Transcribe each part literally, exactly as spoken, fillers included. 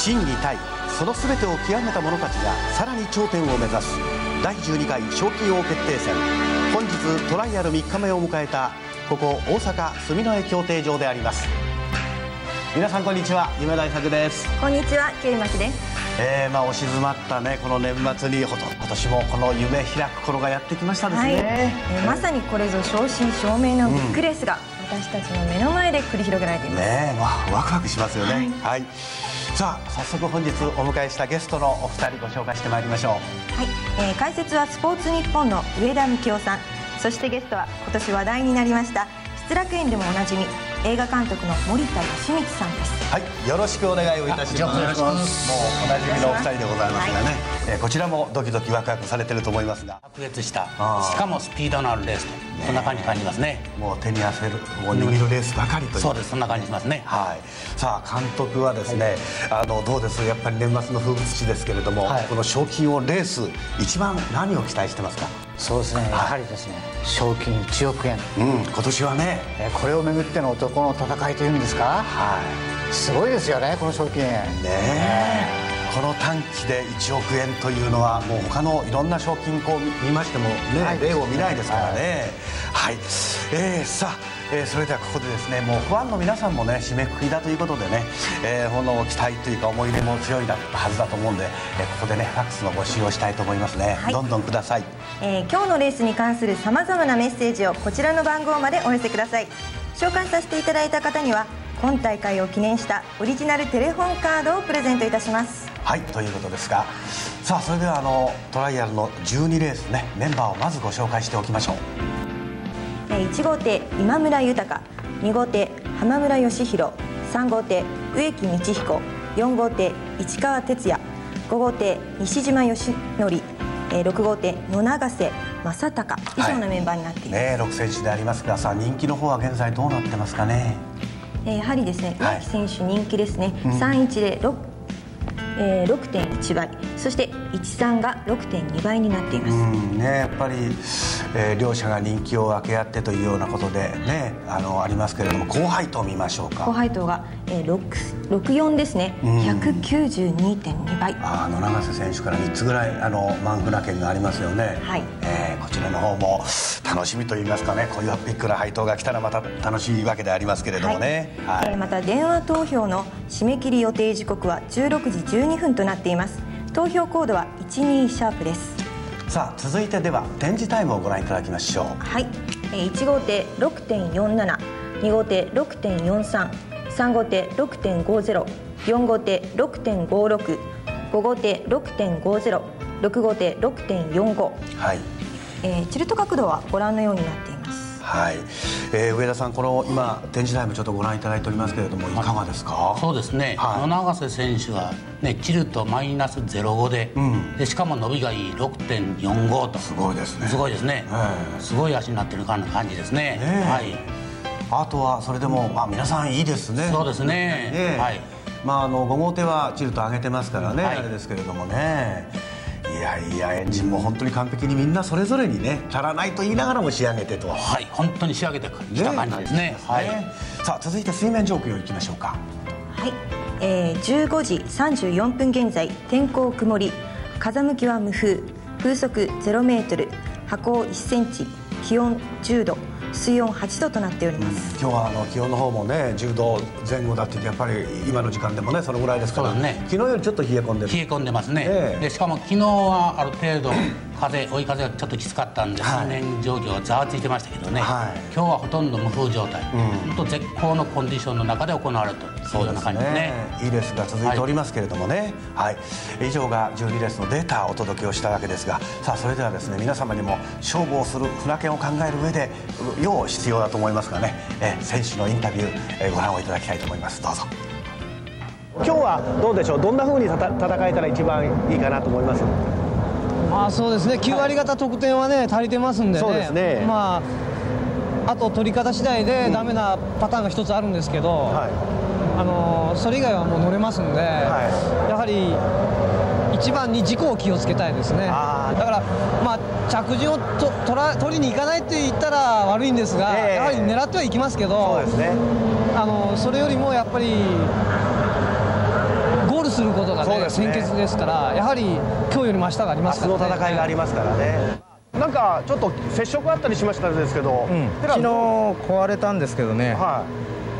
心技体その全てを極めた者たちがさらに頂点を目指すだいじゅうにかい賞金王決定戦。本日トライアルみっかめを迎えたここ大阪住之江競艇場であります。皆さんこんにちは、夢大作です。 こんにちは、桐巻です。 えー、まあ押し詰まったねこの年末にほと今年もこの夢開く頃がやってきましたですね。はい、 えー、まさにこれぞ正真正銘のビッグレースが私たちの目の前で繰り広げられています。 ねえ、まあ、ワクワクしますよね。はい、はい、さあ早速本日お迎えしたゲストのお二人ご紹介してまいりましょう。はい、 えー、解説はスポーツニッポンの上田幹夫さん、そしてゲストは今年話題になりました失楽園でもおなじみ映画監督の森田義満さんです。 はい、よろしくお願いをいたします。もうおなじみのお二人でございますがね、はい、えー、こちらもドキドキワクワクされてると思いますが、 卓越したしかもスピードのあるレースと、そんな感じ感じますね。 もう手に汗を握るレースばかりという、 そうです、そんな感じしますね。 はい、さあ監督はですね、はい、あのどうです、やっぱり年末の風物詩ですけれども、はい、この賞金王レース一番何を期待してますか？ そうですね、やはりですね、賞金いちおくえん、 うん、今年はね、 えこれをめぐっての男の戦いというんですか、はい、すごいですよね、この賞金。ねえ、この短期でいちおくえんというのはもう他のいろんな賞金こう見ましてもね、はい、例を見ないですからね。はい、はい、えー、さあ、えー、それではここでですね、もうファンの皆さんもね締めくくりだということでね、えー、この期待というか思い入れも強いはずだと思うんで、えー、ここでねファックスの募集をしたいと思いますね。はい、どんどんください。 えー、今日のレースに関するさまざまなメッセージをこちらの番号までお寄せください。紹介させていただいた方には今大会を記念したオリジナルテレホンカードをプレゼントいたします。 はい、ということですが、さあそれではあのトライアルのじゅうにレースね、メンバーをまずご紹介しておきましょう。 えー、いち号艇今村豊、に号艇浜村義弘、さん号艇植木道彦、よん号艇市川哲也、ご号艇西島義則、えー、ろく号艇野永瀬正隆、以上のメンバーになっています。はい、 ね、ろく選手でありますが、さあ人気の方は現在どうなってますかね。 えー、やはりですね、植木選手人気ですね。うん、さんいちでろくえー、ろくてんいちばい、そしていちさんが ろくてんにばいになっています。 うんね、やっぱり、えー、両者が人気を分け合ってというようなことでね、あのありますけれども、高配当を見ましょうか。 高配当が、えー、ろくじゅうよんですね、ひゃくきゅうじゅうにてんにばい。 あの永瀬選手からみっつぐらいあのマンフナ券がありますよね。はい、えー、こちらの方も楽しみといいますかね、こういうビッグな配当が来たらまた楽しいわけでありますけれどもね。はい、はい、えー、また電話投票の締め切り予定時刻はじゅうろくじじゅうにふんとなっています。投票コードはいちにシャープです。 さあ続いてでは展示タイムをご覧いただきましょう。 はい、いち号艇 ろくてんよんなな、に号艇 ろくてんよんさん、さん号艇 ろくてんごゼロ、よん号艇 ろくてんごろく、ご号艇 ろくてんごゼロ、ろく号艇 ろくてんよんご、はい、えー、チルト角度はご覧のようになっています。 はい、えー、上田さん、この今展示タイムちょっとご覧いただいておりますけれども、いかがですか？ そうですね、はい、野永瀬選手は、ね、チルトマイナスゼロごで、うん、でしかも伸びがいい ろくてんよんご と、 すごいですね。 すごいですね、えー、すごい足になってる感じですね。ね、はい、 あとはそれでも、まあ、皆さんいいですね。 そうですね、ね、はい、 まあ、あのご号艇はチルト上げてますからね、はい、あれですけれどもね、いやいや、エンジンも本当に完璧にみんなそれぞれにね、足らないと言いながらも仕上げてと、 はい、本当に仕上げてきた感じですね。ね、はい、 さあ続いて水面状況いきましょうか。 はい、えー、じゅうごじさんじゅうよんぷん現在、天候曇り、風向きは無風、風速ゼロメートル、波高いっセンチ、気温じゅうど、水温はちどとなっております。 うん、今日はあの気温の方もねじゅうどぜん後だって言って、やっぱり今の時間でもねそのぐらいですから、ね、昨日よりちょっと冷え込んでる。 冷え込んでますね。えー、でしかも昨日はある程度風追い風がちょっときつかったんで、水面状況はざわついてましたけどね、はい、今日はほとんど無風状態、うん、本当絶好のコンディションの中で行われるというような感じですね。 いいレースが続いておりますけれどもね、はい、はい、以上がじゅうにレースのデータをお届けをしたわけですが、さあそれではですね、皆様にも勝負をする船券を考える上で要必要だと思いますがね、え選手のインタビュー、えご覧をいただきたいと思います。どうぞ。今日はどうでしょう、どんな風に戦えたら一番いいかなと思います？ まあそうですね、きゅうわり方得点はね足りてますんでね。そうですね、まああと取り方次第でダメなパターンが一つあるんですけど、うん、はい、あのそれ以外はもう乗れますんで、はい、やはり一番に事故を気をつけたいですね。だから、まあ、着順をと取ら取りに行かないって言ったら悪いんですが、えー、やはり狙ってはいきますけど、そうですね、あのそれよりもやっぱりゴールするこで先決ですから、やはり今日よりも明日がありますからね。 明日の戦いがありますからね。なんかちょっと接触あったりしましたんですけど、 うん、昨日壊れたんですけどね、はい、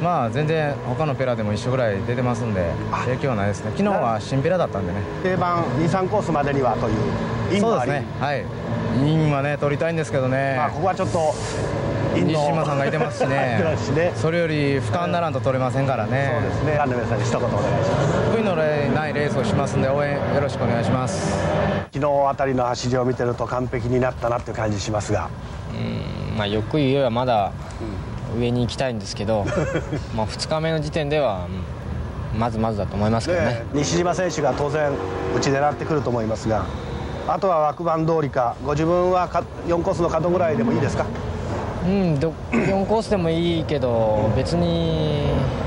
まあ全然他のペラでも一緒ぐらい出てますんで影響はないですね。昨日は新ペラだったんでね。 定番に、さんコースまでにはというインもあり、そうですね、 はい、インはね取りたいんですけどね、 まあ、ここはちょっと西島さんがいてますしねそれより負担ならんと取れませんからね。 そうですね。ランナー皆さんに一言お願いします。 悔いのないレースをしますんで応援よろしくお願いします。 昨日あたりの走りを見てると完璧になったなっていう感じしますが、 うん、まあ欲よりはまだ上に行きたいんですけどまあふつかめの時点ではまずまずだと思いますけどね。ね、 西島選手が当然うち狙ってくると思いますが、あとは枠番通りか、ご自分はよんコースの角ぐらいでもいいですか？ うん、よんコースでもいいけど別に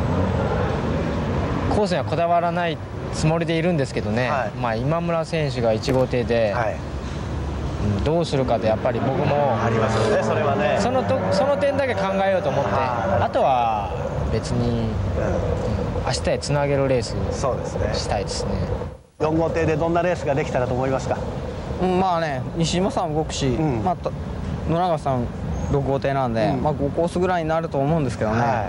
コースにはこだわらないつもりでいるんですけどね、はい、まあ今村選手がいち号艇で、はい、どうするかでやっぱり僕もありますよね。それはね、 そのとその点だけ考えようと思って、あとは別に、うん、明日へつなげるレースをしたいですね。 よん号艇でどんなレースができたらと思いますか？ うん、まあね、西島さん動くし、うん、まあ、野永さんろく号艇なんで、うん、まあごコースぐらいになると思うんですけどね、はい、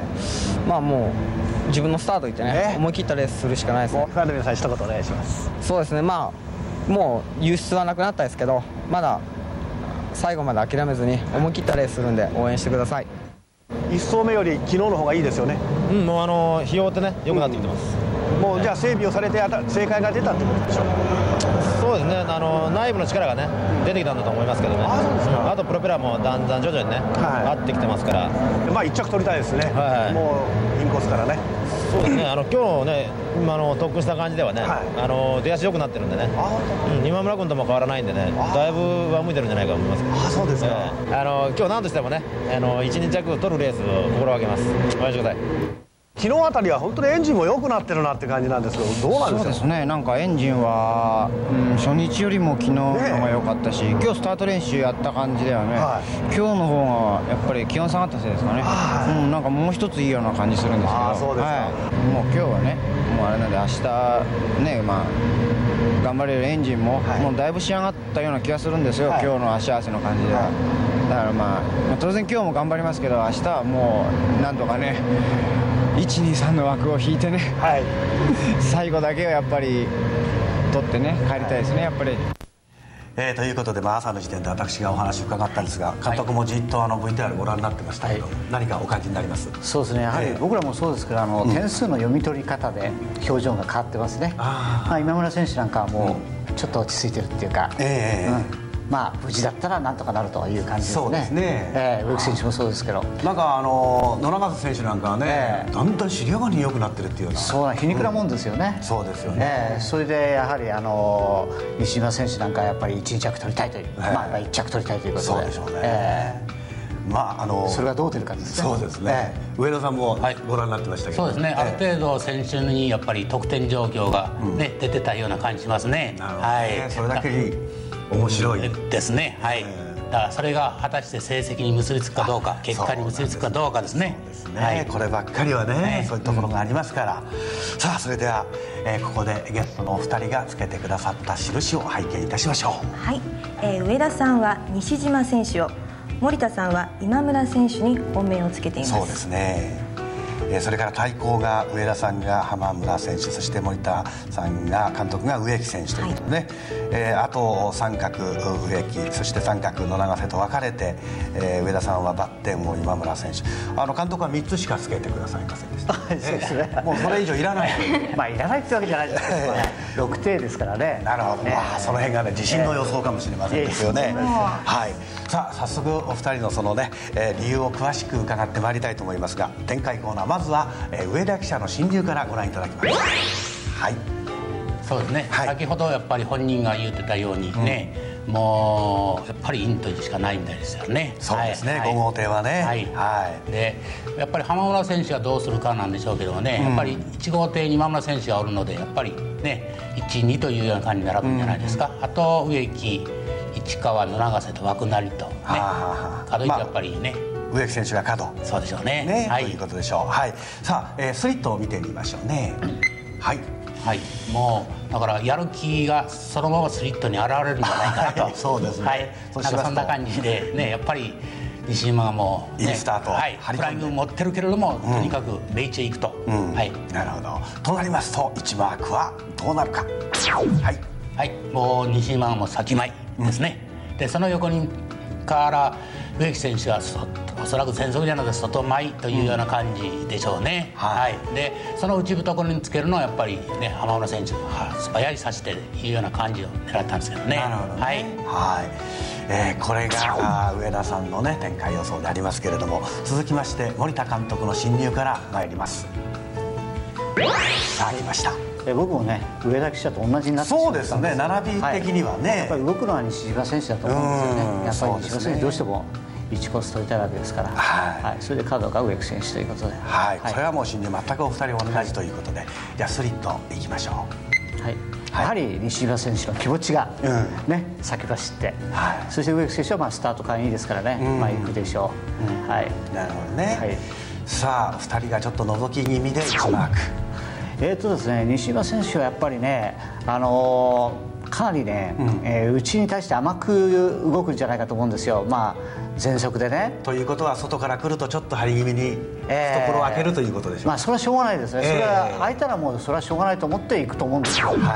まあもう自分のスタートいってね、思い切ったレースするしかないですね。 ファンの皆さん一言お願いします。 そうですね、まあもう輸出はなくなったですけど、まだ最後まで諦めずに思い切ったレースするんで応援してください。 いっ走目より昨日の方がいいですよね。 うん、もうあの費用ってね良くなってきてます、 うん、もうじゃあ整備をされて正解が出たってことでしょう。 そうですね、あの内部の力がね出てきたんだと思いますけどね。あ, そうですか。あとプロペラもだんだん徐々にね、はい、合ってきてますから、 まあ一着取りたいですね、はい、もうインコースからね。 そうですね、あの今日ね今の特訓した感じではね、はい、あの出足良くなってるんでね、うん、今村君とも変わらないんでね、だいぶ上向いてるんじゃないかと思いますけど。 あ、そうですか。 えー、あの今日何としてもね、あのいち、に着取るレースを心がけます。応援してください。 昨日あたりは本当にエンジンも良くなってるなって感じなんですけど、どうなんですか？ そうですね、なんかエンジンは、うん、初日よりも昨日の方が良かったし、ね、今日スタート練習やった感じではね、はい、今日の方がやっぱり気温下がったせいですかね、はい、うん、なんかもう一ついいような感じするんですけど。あ、そうですか。はい、もう今日はね、もうあれなんで明日ね、まあ頑張れるエンジンも、はい、もうだいぶ仕上がったような気がするんですよ、はい、今日の足合わせの感じでは。はい、だから、まあ、まあ当然今日も頑張りますけど、明日はもうなんとかねいち、に、さんの枠を引いてね、はい、最後だけはやっぱり取ってね帰りたいですね、やっぱり。 えー、ということで、まあ、朝の時点で私がお話を伺ったんですが、監督もじっとあの ブイティーアール ご覧になってましたけど、はい、何かお感じになります？ そうですね、やはり僕らもそうですけど、あの、うん、点数の読み取り方で表情が変わってますね。あ、まあ、今村選手なんかはもうちょっと落ち着いてるっていうか、えーうん、まあ無事だったらなんとかなるという感じですね。そうですね、えー、植木選手もそうですけど、 なんかあの野永選手なんかはね、えー、だんだん尻上がりに良くなってるっていうような、 そう皮肉なもんですよね、 うん、そうですよね、 えー、それでやはりあの西島選手なんかはやっぱりいち、に着取りたいという、えー、まあやっぱりいち着取りたいということで、 そうでしょうね、えー、まああのそれがどう出るかですね。 そうですね、えー、上田さんもご覧になってましたけど、 はい、そうですね、ある程度選手にやっぱり得点状況が、ね、うん、出てたような感じしますね。 なるほどね、はい、それだけに面白いですね。はい、だからそれが果たして成績に結びつくかどうか、結果に結びつくかどうかですね。 そうですね、はい、こればっかりはね、ね、そういうところがありますから、うん、さあそれでは、えー、ここでゲストのお二人がつけてくださった印を拝見いたしましょう。 はい、えー、上田さんは西島選手を、森田さんは今村選手に本命をつけています。 そうですね、それから対抗が上田さんが浜村選手、そして森田さんが監督が植木選手ということでね、はい、えー、あと三角植木、そして三角野永瀬と分かれて、えー、上田さんはバッテンを今村選手、あの監督はみっつしかつけてくださいませんでした。 そうですね、 もうそれ以上いらないまあいらないってわけじゃないですけど、ろく艇ですからね。 なるほど、まあ、その辺がね自信の予想かもしれませんですよね。はい、さあ早速お二人のそのね、えー、理由を詳しく伺ってまいりたいと思いますが、展開コーナー、まずは、えー、上田記者の新流からご覧いただきます。はい、 そうですね、はい、先ほどやっぱり本人が言ってたようにね、うん、もうやっぱりインというしかないみたいですよね。 そうですね、はい、ご号艇はね、はい、はい、 でやっぱり浜村選手がどうするかなんでしょうけどもね、うん、やっぱりいち号艇に今村選手がおるので、やっぱりねいち、にというような感じに並ぶんじゃないですか、うん、あと植木、市川、野永瀬と枠なりとね、角井とやっぱりね、 まあ、植木選手が角、 そうでしょうね、 ね、 はい、 ということでしょう。はい、さあ、えー、スリットを見てみましょうね。はい、 はい、もうだからやる気がそのままスリットに現れるんじゃないかなと、はい、 そうですね、 はい、なんかそんな感じでね、やっぱり西島がもう、ね、 いいスタート、 はい、フライング持ってるけれども、うん、とにかくレイチへ行くと、うん、はい、 なるほど。となりますといちマークはどうなるか。はい、 はい、もう西島はもう先前ですね、うん、でその横にから植木選手はおそらく全速じゃなくて外前というような感じでしょうね、うん、はい、はい、でその内懐につけるのはやっぱりね、浜村選手が素早い差し手というような感じを狙ったんですけどね。 なるほどね、 はい、はい、 えー、これが上田さんのね展開予想でありますけれども、続きまして森田監督の侵入から参ります。さあ来ました。 え僕もね上田記者と同じになってしまったんです。 そうですね、並び的にはね、はい、 やっぱり動くのは西島選手だと思うんですよね。やっぱり西島選手どうしてもいちコース取りたいわけですから、はいはい、それでカードが植木選手ということで、 はい、はい、これはもう侵入全くお二人同じということで、はい、じゃあスリットいきましょう。 はい、やはり西島選手の気持ちが、うん、ね、先走って、はい、そして植木選手はまあスタート感いいですからね、うん、まあ行くでしょう、うん、はい、 なるほどね、はい、さあふたりがちょっと覗き気味でいちマーク。 えーとですね、西島選手はやっぱりね、あのー、かなりね、うん、えー、内に対して甘く動くんじゃないかと思うんですよ、まあ、全速でね。 ということは外から来るとちょっと張り気味に懐を開けるということでしょうか。えー、まあ、 それはしょうがないですね、えー、それは開いたらもうそれはしょうがないと思っていくと思うんですよ、はい、はい、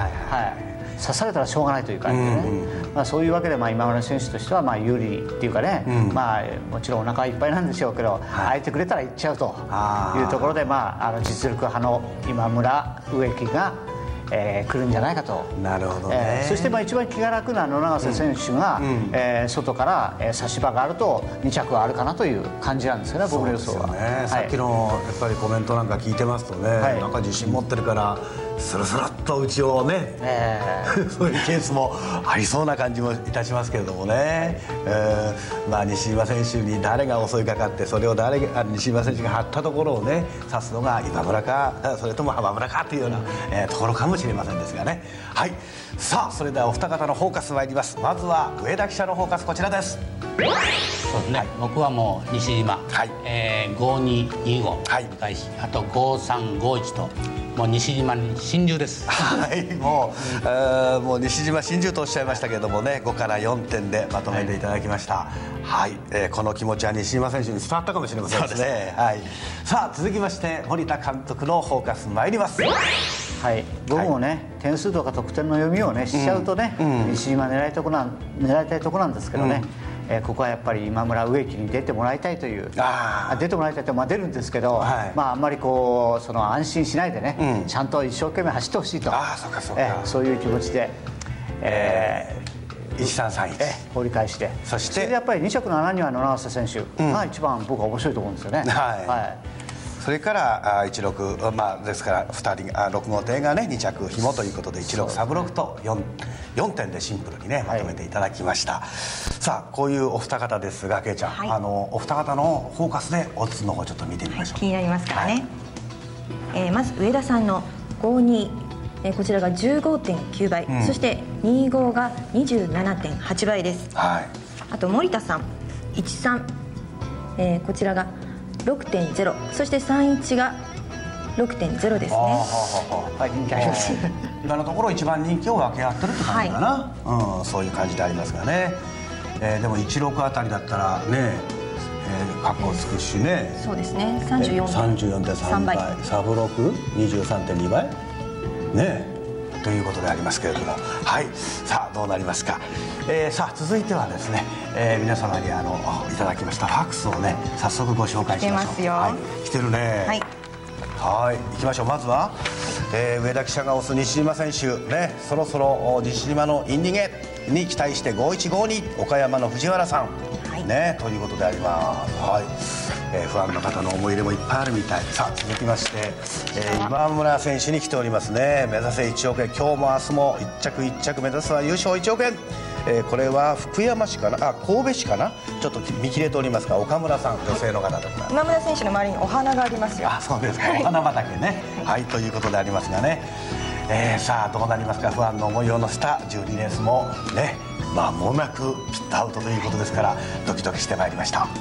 刺されたらしょうがないという感じでね、うんうん、まあ、そういうわけでまあ今村選手としてはまあ有利っていうかね、うん、まあ、もちろんお腹いっぱいなんでしょうけど、はい、空いてくれたら行っちゃうというところで、まあ、あの実力派の今村植木が、えー、来るんじゃないかと。 なるほどね、 えー、そしてまあ一番気が楽な野永瀬選手が、うんうん、えー、外から、えー、差し場があるとに着はあるかなという感じなんですよね、僕の予想は。 そうですよね、はい、さっきのやっぱりコメントなんか聞いてますとね、はい、なんか自信持ってるからスルスルっと内をね、えー、そういうケースもありそうな感じもいたしますけれどもね、えー、まあ、西島選手に誰が襲いかかってそれを誰が西島選手が張ったところをね指すのが今村かそれとも浜村かというような、えー、ところかもしれませんですがね。はい、さあそれではお二方のフォーカス参ります。まずは上田記者のフォーカスこちらです。 そうですね、はい、僕はもう西島、はい、えー、ごににご、はい、返し、あとごさんごいちともう西島に心中です。 はい、もう、えー、もう西島心中とおっしゃいましたけれどもね、ごからよんてんでまとめていただきました。はい、はい、えー、この気持ちは西島選手に伝わったかもしれませんですね。はい、さあ続きまして森田監督のフォーカス参ります。 はい、僕もね、はい、点数とか得点の読みをねしちゃうとね、うん、西島狙いとこなん狙いたいとこなんですけどね、うん、えー、ここはやっぱり今村植木に出てもらいたいという、あ出てもらいたいと、まあ、出るんですけど、はい、まあ、あんまりこうその安心しないでね、うん、ちゃんと一生懸命走ってほしいと、あそうかそうか、えー、そういう気持ちで、えー、いちさんさんいち、 えー、放り返して、そしてそれでやっぱりに着の穴には野永瀬選手が一番僕は面白いと思うんですよね。はい、はい、 それからいちろく、まあ、ですからふたりろく号艇がねに着ひもということでいちろくさぶろくと 4, よんてんでシンプルにねまとめていただきました。はい、さあこういうお二方ですが、けいちゃん、はい、あのお二方のフォーカスでオッズの方ちょっと見てみましょう。はい、 気になりますからね。はい、えー、まず上田さんのごに、えー、こちらが じゅうごてんきゅう 倍、うん、そしてにごが にじゅうななてんはち 倍です。はい、あと森田さんいちさん、えー、こちらがろくてんゼロ、そしてさんいちが ろくてんゼロ ですね。 はい、人気あります。今のところ一番人気を分け合ってるって感じかな。はい、うん、そういう感じでありますがね。えー、でもいちろくあたりだったらね、えー、カッコつくしね。 そうですね。さんじゅうよんてんさん 倍、サブろく にじゅうさんてんに 倍ね。ということでありますけれども、はい、さあどうなりますか。えー、さあ続いてはですね、えー、皆様にあのいただきましたファックスをね早速ご紹介しましょう。来てますよ。はい、来てるね。はい、はい、行きましょう。まずは、えー、上田記者が推す西島選手ね、そろそろ西島のインディゲに期待してごいちごに岡山の藤原さん、はい、ねということであります。はい、えー、ファンの方の思い入れもいっぱいあるみたい。さあ続きまして、えー、今村選手に来ておりますね。目指せいちおくえん、今日も明日もいっ着いっ着目指すは優勝いちおくえん。えー、これは福山市かな、あ神戸市かな、ちょっと見切れておりますが、岡村さん、女性の方でございます。 今村選手の周りにお花がありますよ。 あ、そうですか、はい、お花畑ね、はい、はい、ということでありますがね、えー、さあどうなりますか。不安の思いを乗せたじゅうにレースもね間もなくピットアウトということですから、ドキドキしてまいりました。はい、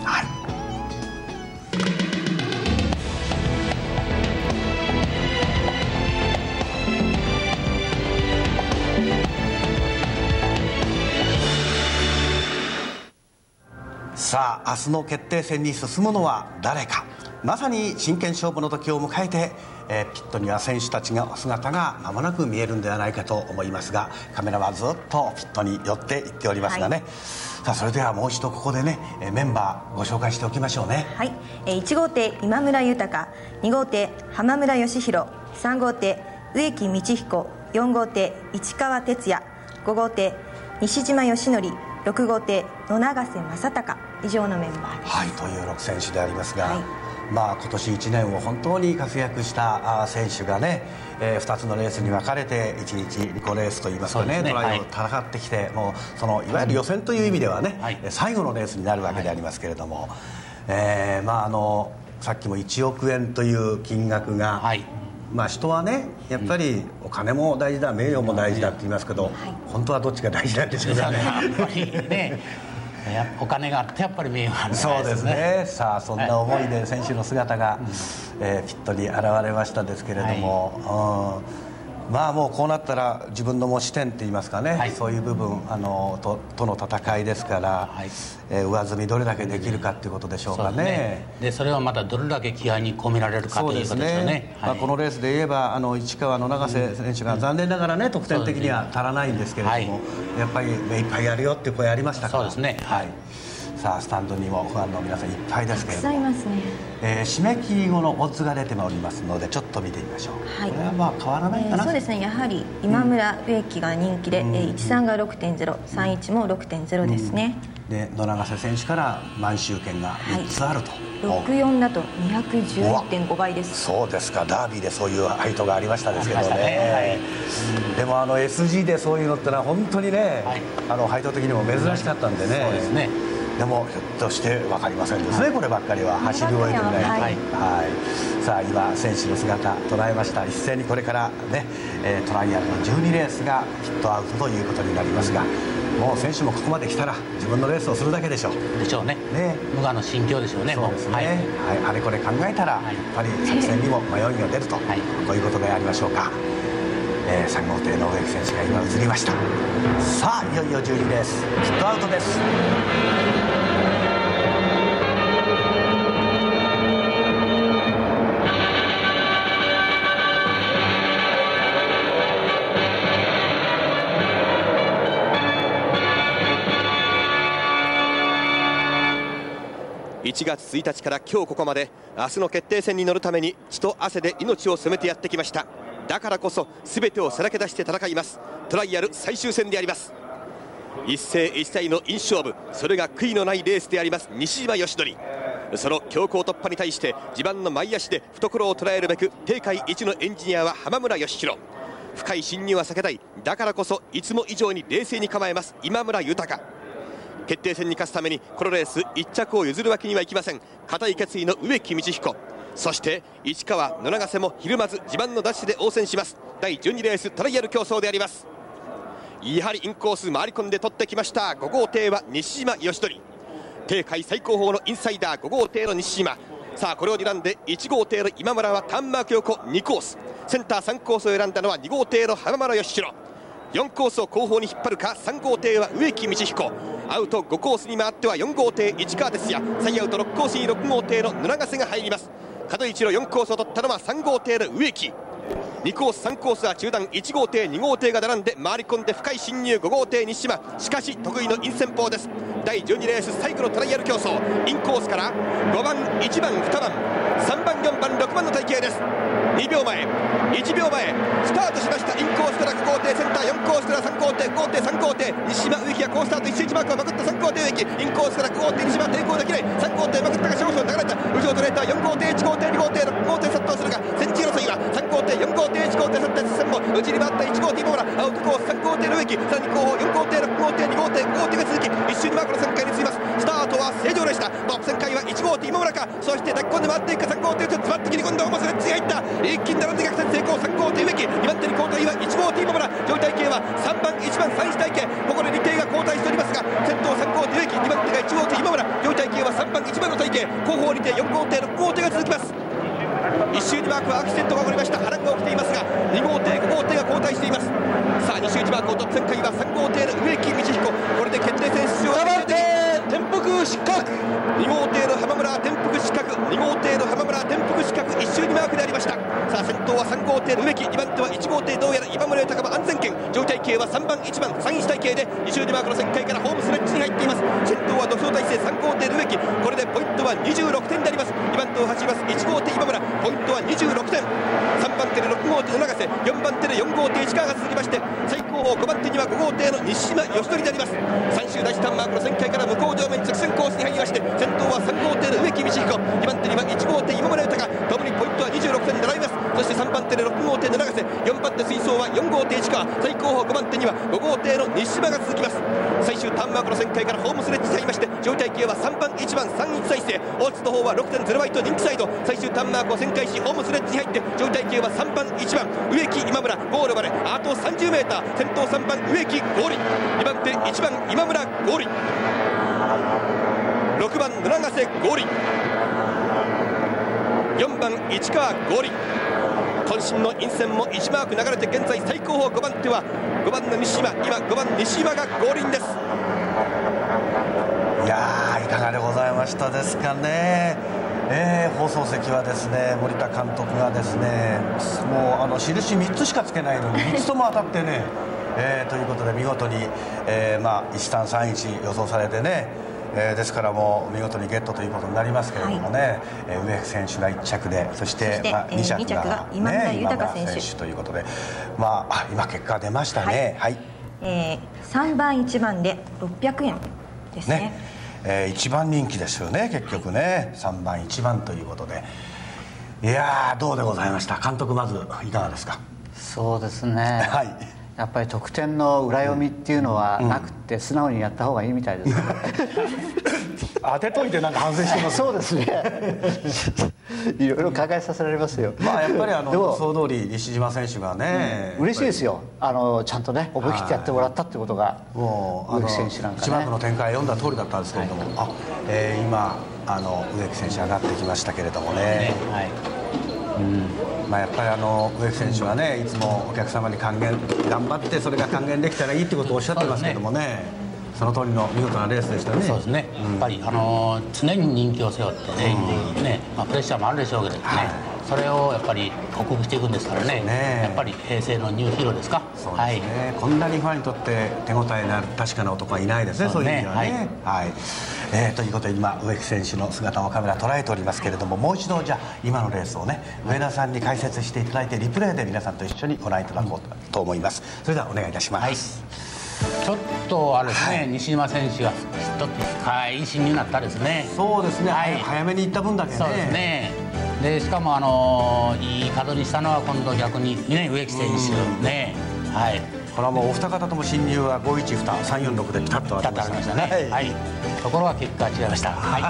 明日の決定戦に進むのは誰か。まさに真剣勝負の時を迎えて、えー、ピットには選手たちの姿が間もなく見えるんではないかと思いますが、カメラはずっとピットに寄っていっておりますがね、はい、さあそれではもう一度ここでねメンバーご紹介しておきましょうね。 はい、いち号艇今村豊、に号艇浜村義弘、さん号艇植木道彦、よん号艇市川哲也、ご号艇西島義則、ろく号艇野永瀬正隆、以上のメンバーです。 はい、というろく選手でありますが、はい、まあ、今年いちねんを本当に活躍した選手がね、えー、ふたつのレースに分かれていちにちリコレースといいますかね、ねトライを戦ってきて、はい、もうそのいわゆる予選という意味ではね、はい、最後のレースになるわけでありますけれども、はい、えー、まあ、あのさっきもいちおくえんという金額が、はい、まあ、人はねやっぱりお金も大事だ、名誉も大事だって言いますけど、はい、本当はどっちが大事なんでしょうかね。 やっぱりねお金があってやっぱり名誉があるんですね。 そうですね。さあそんな思いで選手の姿が、はい、えー、ピットに現れましたですけれども、はい、うん、まあもうこうなったら自分の持ち点といいますかね、はい、そういう部分あの と, との戦いですから、はい、えー、上積みどれだけできるかということでしょうかね。 そうですね。 でそれをまたどれだけ気合に込められるかということですよね。 そうですね、はい、まあ、このレースで言えばあの市川の永瀬選手が残念ながらね、うん、得点的には足らないんですけれども、はい、やっぱり目いっぱいやるよっていう声ありましたから。 そうですね、はい、 さあスタンドにもファンの皆さんいっぱいですけれども、 たくさんいますね。 えー、締め切り後のオッズが出ておりますのでちょっと見てみましょう。はい、これはまあ変わらないかな。 えー、そうですね、やはり今村植木が人気で、うん、えー、いちさんが ろくてんゼロ、さんいちも ろくてんゼロ ですね。 うん、で野永瀬選手から満州券がみっつあると、 はい、ろくよんだとにひゃくじゅういってんごばいです。 そうですか。ダービーでそういう配当がありましたですけどね、ね、はい、でもあの エスジー でそういうのってのは本当にね、はい、あの配当的にも珍しかったんでね、そうですね。でもひょっとして分かりませんですね、はい、こればっかりは走り終えてみないと、はいはい、さあ今選手の姿捉えました。一斉にこれからね、えー、トライアルのじゅうにレースがヒットアウトということになりますが、もう選手もここまで来たら自分のレースをするだけでしょう。 でしょうね。ね、無我の心境でしょうね。 そうですね、はいはい、あれこれ考えたら、はい、やっぱり作戦にも迷いが出ると、はい、こういうことでありましょうか。えー、さん号艇の植木選手が今映りました。さあいよいよじゅうにレースヒットアウトです。 いちがつついたちから今日ここまで明日の決定戦に乗るために血と汗で命を染めてやってきました。だからこそ全てをさらけ出して戦います。トライアル最終戦であります。一世一代の印勝負、それが悔いのないレースであります西島義則。その強行突破に対して自慢の前足で懐を捉えるべく定海一のエンジニアは浜村義弘。深い侵入は避けたい。だからこそいつも以上に冷静に構えます今村豊。決定戦に勝つためにこのレースいっ着を譲るわけにはいきません。固い決意の植木道彦、そして市川野永瀬もひるまず自慢のダッシュで応戦します。だいじゅうにレーストライアル競争であります。やはりインコース回り込んで取ってきました。ご号艇は西島義則。定海最高峰のインサイダーご号艇の西島。さあこれを睨んでいち号艇の今村はターンマーク横にコース、センターさんコースを選んだのはに号艇の浜村義弘。よんコースを後方に引っ張るか。さん号艇は植木道彦。アウトごコースに回ってはよん号艇市川哲也。さんアウトろくコースにろく号艇の野永瀬が入ります。角一のよんコースを取ったのはさん号艇の植木。にコースさんコースは中段、いち号艇に号艇が並んで回り込んで深い侵入ご号艇西島。しかし得意のイン戦法です。だいじゅうにレース最後のトライアル競争、インコースからごばんいちばんにばんさんばんよんばんろくばんの体型です。にびょうまえいちびょうまえスタートしました。インコースからご号艇センター、よんコースからさん号艇ご号艇さん号艇西島植木が好スタート、いちセンチマークをまくったさん号艇植木。インコースからご号艇西島抵抗できない。さん号艇まくったが少々流れた。後ろトレーターよん号艇いち号艇に号艇ろく号艇殺到するがセンチ争いはさん号艇よん号艇いち号艇さん艇接戦も内に回ったいち号艇今村。アウトコースさん号艇の植木、さらに後方よん号艇ろく号艇に号艇ご号艇が続き一瞬にマークの旋回につきます。スタートは正常でした。トップ旋回はいち号艇今村か、そして抱き込んで回っていくさん号艇ちょっと詰まって切り込んだ。重さレッツが入った。一気に並んで逆転成功。さん号艇植木、にばん手に交代はいち号艇今村。上位体系はさんばんいちばんさんいち体系、ここでに艇が交代しておりますが先頭さん号艇植木、にばん手がいち号艇今村。上位体系はさんばんいちばんの体系、後方に艇よん号艇ろく号艇が続きます。一周にマークはアクシデントが起こりました。波乱が起きていますがに号艇ご号艇が交代しています。さあに周にマークをトップ旋回はさん号艇の植木道彦。これで決定戦出場。 テンポク腹失格。に号艇の浜村転覆失格。に号艇の浜村転覆失格。一周にマークでありました。さあ先頭はさん号艇の植木、にばん手はいち号艇どうやら今村豊も安全圏。上位体系はさんばんいちばんさんいち体系でに周にマークの旋回からホームスレッジに入っています。先頭は独走体制さん号艇の植木、これでポイントはにじゅうろくてんであります。にばん手を走りますいち号艇今村、ポイントはにじゅうろくてん。さんばん手でろく号艇の永瀬、よんばん手でよん号艇市川が続きまして、最後方ごばん手にはご号艇の西島義則であります。さん周第一ターンマークの旋回から向こう上面直線コースに入りまして、先頭はさん号艇の植木道彦、にばん手にはいち号艇今村豊、ともにポイントはにじゅうろくてん狙います。そしてさんばん手でろく号艇の永瀬、よんばん手水槽はよん号艇市川、最後方ごばん手にはご号艇の西島が続きます。最終ターンマークの旋回からホームスレッジに入りまして、上位体系はさんばんいちばんさんいち体制、オッズの方は ろくてんゼロ 倍と人気サイド。最終ターンマークを旋回しホームスレッジに入って、上位体系はさんばんいちばん植木今村ゴールまであと さんじゅうメーター、先頭さんばん植木ゴール、にばん手いちばん今村ゴール、ろくばん野永瀬ゴール、よんばん市川ゴール。渾身の陰線もいちマーク流れて、現在最後方ごばん手はごばんの西島、今ごばん西島がゴールインです。 いやー、いかがでございましたですかね。えー、放送席はですね、森田監督がですね、もうあの印みっつしかつけないのにみっつとも当たってね、えー、ということで見事に、えーまあ、いちさんさんいち予想されてね、えー、ですからもう見事にゲットということになりますけれどもね、はい、えー、植木選手がいっ着で、そして、まあ、に着が、ね、 に着が今村豊選手、 選手ということで、まあ、あ今結果出ましたね、はい、はい、 えー、さんばんいちばんでろっぴゃくえんですね。 ね、えー、いちばん人気ですよね、結局ね、さんばんいちばんということで、いやー、どうでございました、監督、まずいかがですか。 そうですね、 はい、 やっぱり得点の裏読みっていうのはなくて、素直にやった方がいいみたいですね。 当てといてなんか反省してます。 そうですね。いろいろ考えさせられますよ。 まあやっぱりあの予想通り西島選手がね、 うん、嬉しいですよ。あのちゃんとね思い切ってやってもらったってことが、もう植木選手なんかね。一幕の展開読んだ通りだったんですけれども、はい、あ、えー、今あの植木選手上がってきましたけれどもね。はい。うん、まあやっぱりあの植木選手はね、いつもお客様に還元頑張ってそれが還元できたらいいってことをおっしゃってますけどもね。その通りの見事なレースでしたね。 そうですね、うん、やっぱり、あのー、常に人気を背負ってね、うん、ね、まあ、プレッシャーもあるでしょうけどね、はい、それをやっぱり克服していくんですからね、ね、やっぱり平成のニューヒーローですか。 そうですね、はい、こんなにファンにとって手応えのある確かな男はいないですね、そういう意味ではね。はい、はい、えー、ということで今植木選手の姿をカメラ捉えておりますけれども、もう一度じゃあ今のレースをね、上田さんに解説していただいて、リプレイで皆さんと一緒にご覧いただこうと思います。それではお願いいたします。はい、 ちょっとあれですね、はい、西島選手が一つ深い進入になったですね。 そうですね、はい、早めに行った分だけね。 そうですね。でしかもあのいい角にしたのは今度逆にね、植木選手ね、はい。 これはもうお二方とも進入はごいちにさんよんろくでピタッと当たりましたね。はい、はい、 ところが結果は違いました。はい。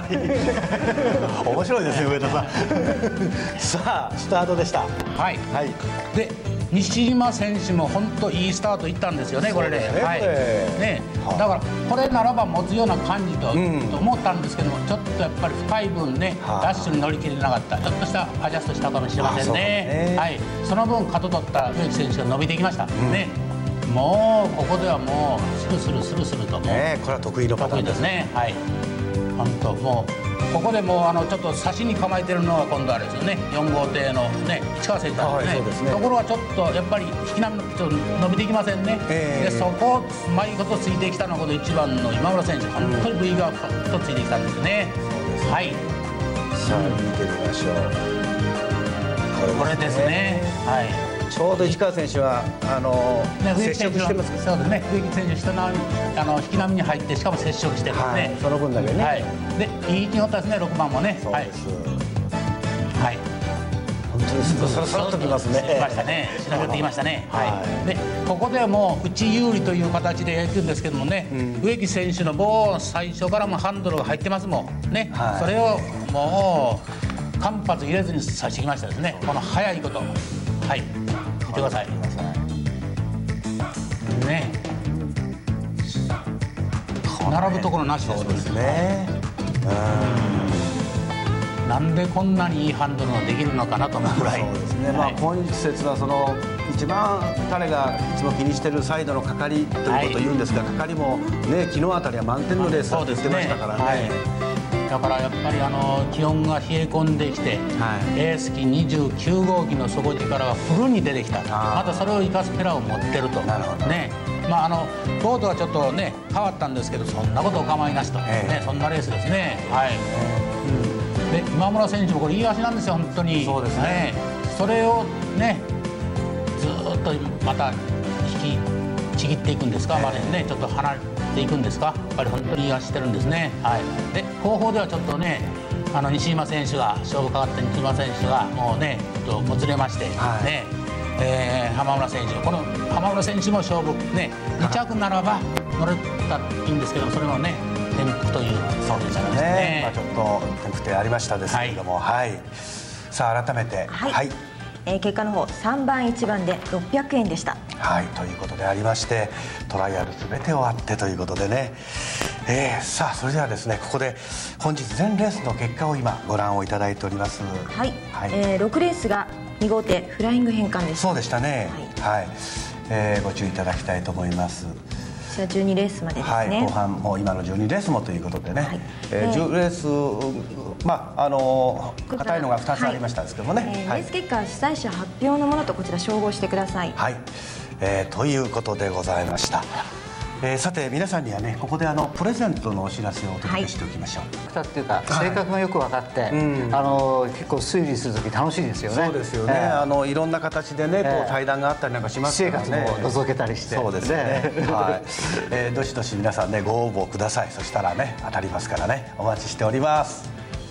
面白いですね、上田さん。さあスタートでした。 はい。はい。で西島選手も本当いいスタートいったんですよね、これで。ね、はい、ね、だからこれならば持つような感じと、うん、と思ったんですけども、ちょっとやっぱり深い分ね、ダッシュに乗り切れなかった、ちょっとしたアジャストしたかもしれませんね。ね、はい、その分角取った植木選手が伸びてきました。うん、ね。もうここではもうスルスルスルスルと、 ね、これは得意のパターンですね。はい。本当もう。ここでもうあのちょっと差しに構えてるのは今度あれですよね、よん号艇のね市川選手なんですね。ところがちょっとやっぱり引き波のちょっと伸びてきませんね。えー、でそこをうまいことついてきたのはこのいちばんの今村選手、本当に V がとついてきたんですね。はい。 さあ見てみましょう。これですね。はい。 ちょうど市川選手はあの、ね、接触してますか。 そうですね。植木選手下のあの引き波に入ってしかも接触してますね。はい、 その分だけね。はい。 でいい位置に乗ったですね、ろくばんもね。 そうです。 はい。 本当にそろそろときますね。 きましたね。調べてきましたね。はい。でここではもう内有利という形でやってるんですけどもね、うん、植木選手のもう最初からもハンドルが入ってますもんね。はい、それをもう間髪入れずに差してきましたですね。この早いこと。はい。見てください。ね。並ぶところなしです。 そうですね。 なんでこんなにいいハンドルができるのかなと思うぐらい。 そうですね。まあ今節はその一番彼がいつも気にしてるサイドのかかりということを言うんですが、かかりもね、昨日あたりは満点のレースだと言ってましたからね。 だからやっぱりあの気温が冷え込んできて、はい、エース機にじゅうきゅう号機の底力がフルに出てきた、またそれを生かすペラを持ってると。なるほどね。まあ、あのボートはちょっとね変わったんですけど、そんなことお構いなしと、えーね、そんなレースですね。はい、えーうん、で今村選手もこれいい足なんですよ、本当に。そうですね。ね、それをねずーっとまた引きちぎっていくんですか、えー、までねちょっと離れていくんですか。やっぱり本当にいい足してるんですね。はい、で後方ではちょっとねあの西島選手が勝負かかった西島選手がもうねちょっともつれまして、はい、ね、えー、浜村選手、この浜村選手も勝負ねに着ならば乗れたらいいんですけど、それもね転覆というそうでしたね。まあちょっと転覆点ありましたですけれども、はい、はい、さあ改めて、 はい、はい、えー、結果の方さんばんいちばんでろっぴゃくえんでした。 はい、ということでありまして、トライアルすべて終わってということでね、えー、さあそれではですね、ここで本日全レースの結果を今ご覧をいただいております。 はい、はい、えー、ろくレースがに号艇フライング変換です。 そうでしたね。はい、はい、えー、ご注意いただきたいと思います。 じゃあじゅうにレースまでですね。はい、 後半もう今のじゅうにレースもということでね、はい、えー、じゅうレース、まああの硬いのがふたつありましたんですけどもね、はい、 えー、レース結果は主催者発表のものとこちら照合してください。 はい、えー、ということでございました。えー、さて皆さんにはねここであのプレゼントのお知らせをお届けしておきましょう。 はい、っていうか性格がよく分かって、はい、うん、あの結構推理する時楽しいですよね。 そうですよね。えー、あのいろんな形でね、えー、こう対談があったりなんかしますからね。 私生活も覗けたりして。 そうですね。はい、えー、どしどし皆さんねご応募ください。そしたらね当たりますからね、お待ちしております。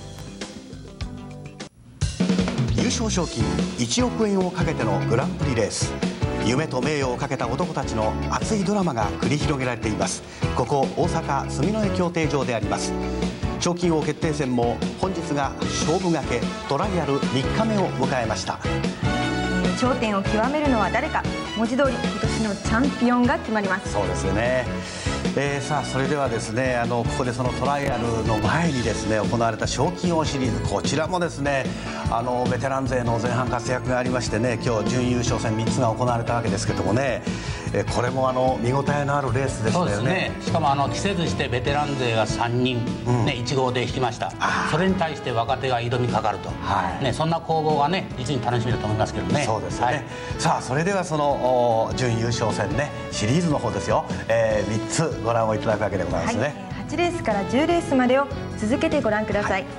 優勝賞金いちおくえんをかけてのグランプリレース。夢と名誉をかけた男たちの熱いドラマが繰り広げられています。ここ大阪住之江競艇場であります。賞金王決定戦も本日が勝負がけトライアルみっかめを迎えました。 頂点を極めるのは誰か、文字通り今年のチャンピオンが決まります。 そうですよね。えー、さあそれではですね、あのここでそのトライアルの前にですね行われた賞金王シリーズ、こちらもですねあのベテラン勢の前半活躍がありましてね、今日準優勝戦みっつが行われたわけですけどもね、えー、これもあの見応えのあるレースでしたよね。そうですね。 しかもあの期せずしてベテラン勢がさんにん、うんね、いち号で引きました。それに対して若手が挑みかかると、はいね、そんな攻防がね実に楽しみだと思いますけどね。 そうですね。はい、さあそれではその準優勝戦ねシリーズの方ですよ、えー、みっつご覧をいただくわけでございますね。はい、 はちレースからじゅうレースまでを続けてご覧ください。はい、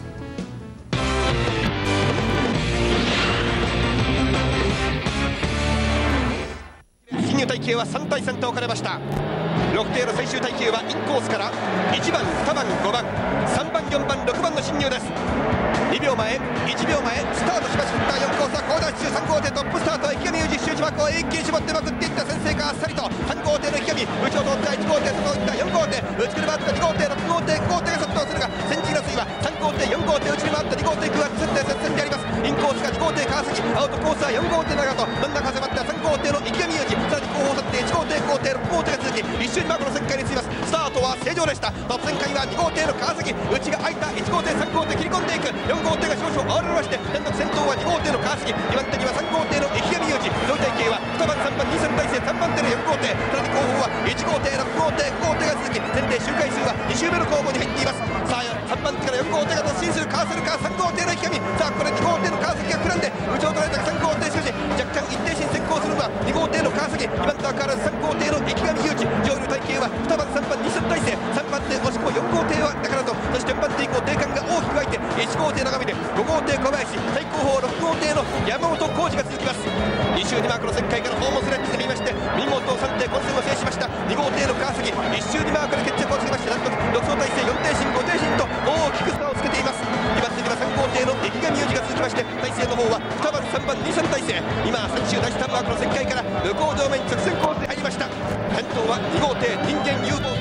新入体系はさん対さんと置かれました。ろく艇の最終体系はインコースからいちばん、にばん、ごばん、さんばん、よんばん、ろくばんの進入です。にびょうまえ、いちびょうまえスタートしました。よんコースは高田中さん号艇トップスタート、池上裕二周島を一気に絞ってまくっていった。先制かあっさりとさん号艇の池上、内を通ったいち号艇、外を行ったよん号艇、内くる回ったに号艇、ろく号艇、ご号艇が速度するが先陣争いはさん号艇、よん号艇、内に回ったに号艇、くがつ設定接戦であります。インコースがに号艇川崎、アウトコースはよん号艇長門、真ん中迫ったさん号艇の池上裕二、さらに後方去っていち号艇、ご号艇、ろく号艇が続き一周にマークの旋回につきます。スタートは正常でした。トップ旋回はに号艇の川崎、内が空いたいち号艇、さん号艇切り込んでいく。よん号艇が少々煽られまして単独先頭はに号艇の川崎、にばん手にはさん号艇の池上裕二、上体系はにばん、さんばん、に戦体制、さんばん手のよん号艇、さらに後方はいち号艇、ろく号艇、ご号艇が続き全艇周回数はに周目の攻防に入っています。さあさんばん手からよん号艇が突進する、かわせるかさん号艇の池上、さあこれに号艇の川崎がくらんで内を捉えたさん号艇、しかし若干一定心先行するのはに号艇の川崎、にばん手は変わらずさん号艇の池上裕二、上流体系はにばん、さんばん、に戦体制、さんばん手惜しくもよん号艇はだからと、そしてよんばん手以降艇間が大きく空いていち号艇長見でご号艇小林、最後方ろく号艇の山本浩二が続きます。に周にマークの旋回からホームスレッジに入りまして見事さん艇混戦を制しました。に号艇の川崎、いち周にマークで決着をつけましてなんとろく層体制、よん艇進、ご艇進と大きく差をつけています。にばん手にはさん号艇の池上裕二が続きまして体制の方はにばん、さんばん、に戦体制、今さん周第さんマークの旋回から向こう上面直線コースで入りました。先頭はに号艇人間誘導。